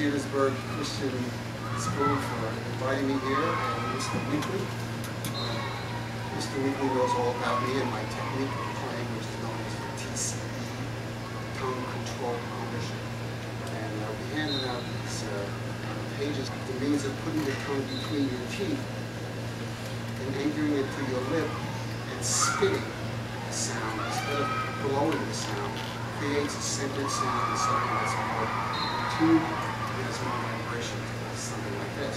Petersburg Christian School for inviting me here, and Mr. Weekly. Mr. Weekly knows all about me and my technique of playing, which is known as the TCE, Tongue Controlled Embouchure. And I'll be handing out these pages, the means of putting the tongue between your teeth and anchoring it to your lip and spitting the sound instead of blowing the sound. Creates a centered sound and something that's more tuned and has more vibration to it, something like this.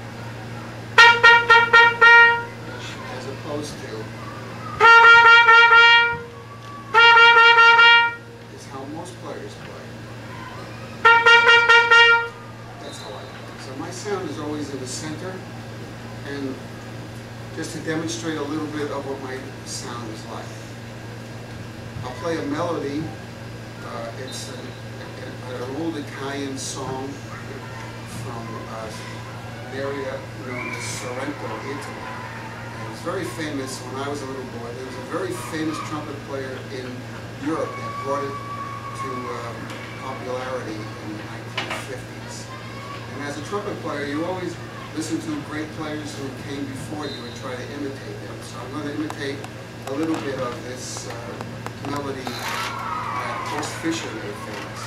As opposed to is how most players play. That's how I play. So my sound is always in the center, and just to demonstrate a little bit of what my sound is like. I'll play a melody. It's an old Italian song from an area known as Sorrento, Italy. And it's very famous. When I was a little boy, there was a very famous trumpet player in Europe that brought it to popularity in the 1950s. And as a trumpet player, you always listen to great players who came before you and try to imitate them. So I'm going to imitate a little bit of this melody that Horst Fischer made famous.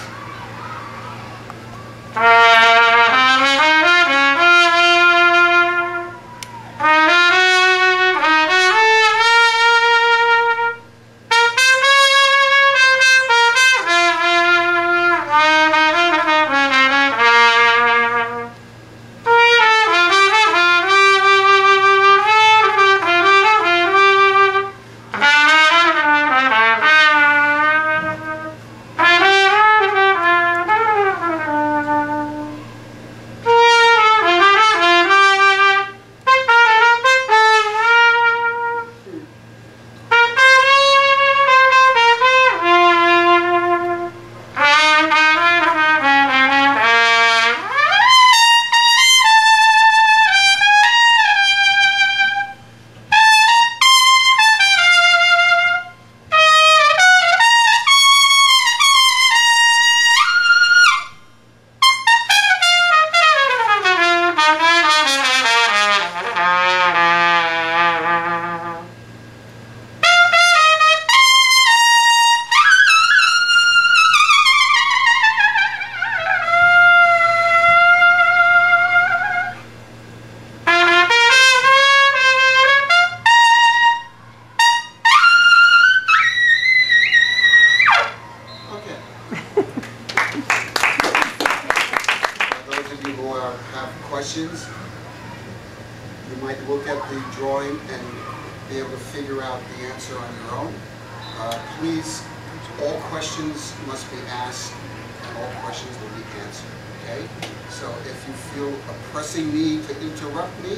Questions, you might look at the drawing and be able to figure out the answer on your own. Please, all questions must be asked and all questions will be answered, okay? So if you feel a pressing need to interrupt me,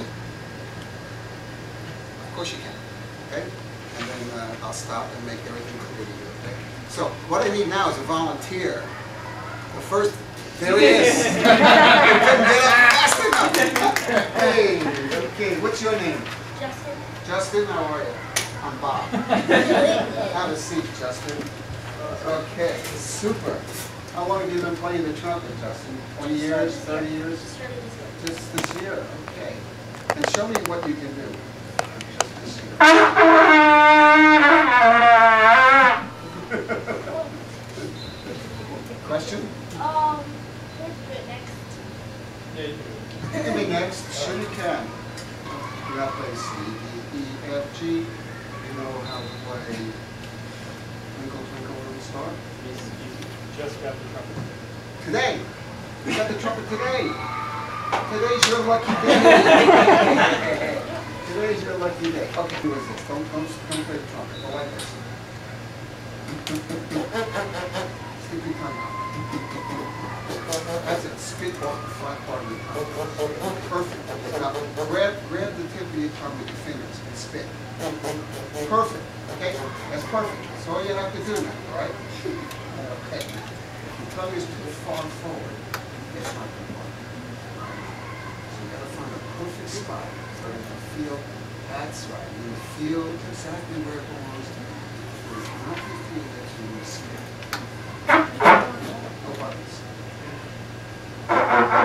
of course you can, okay? And then I'll stop and make everything clear to you, okay? So what I need now is a volunteer. The first, there he is. You couldn't get up fast enough. Hey, okay, what's your name? Justin. Justin, how are you? I'm Bob. Have a seat, Justin. Okay, super. How long have you been playing the trumpet, Justin? 20 years, 30 years? Just this year, okay. And show me what you can do. Just this year. Question? You can be next. Sure you can. You got to play C, D, E, F, G. You know how to play Twinkle, Twinkle, Little Star? Just got the trumpet. Today. You got the trumpet today. Today's your lucky day. Today's your lucky day. Okay, who is this? Don't play the trumpet. Go like this. Stick your tongue out. That's it. Spit off the flat part of the tongue. Perfect. Now, grab the tip of your tongue with your fingers and spit. Perfect. Okay? That's perfect. That's all you have to do now, all right? Okay. If your tongue is too far forward, it's not going to work. So you got to find a perfect spot so you can feel that's right. You feel exactly where it belongs to you. It's not the feel that you will spit. No buttons.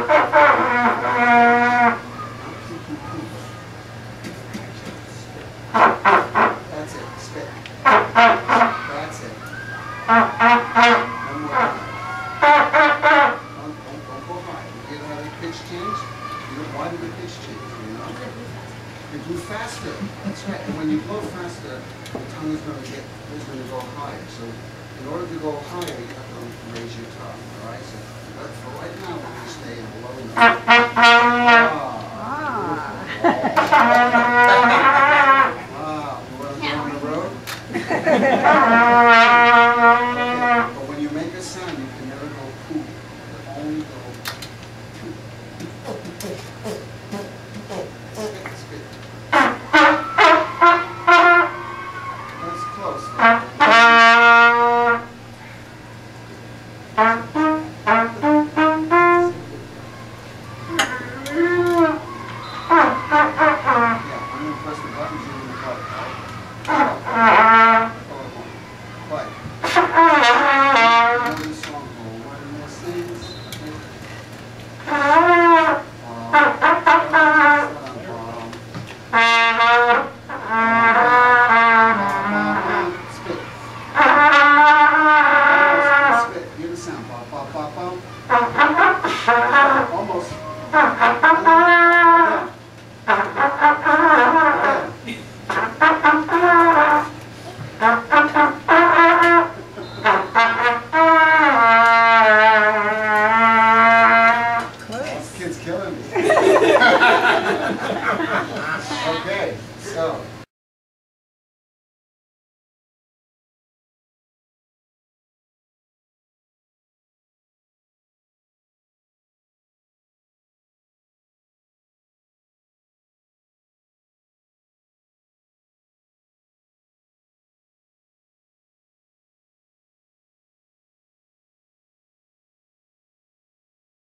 That's it. One more time. Don't go high. You get out of the pitch change. You don't want the pitch change, you know? You do faster. That's right. And when you blow faster, the tongue is going to go higher. So in order to go higher, you have to raise your tongue. All right. So but for right now, we're going to stay in a low note. Wow. You want to go on the road? Okay. But when you make a sound, you can never go poo. You can only go poo. Spit. That's close. Almost. Again.